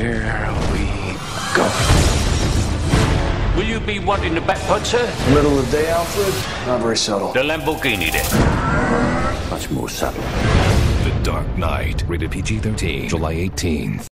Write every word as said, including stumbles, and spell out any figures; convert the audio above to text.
Here we go. Will you be wanting the back punch, sir? Middle of the day, Alfred? Not very subtle. The Lamborghini, then. Much more subtle. The Dark Knight. Rated P G thirteen. July eighteenth.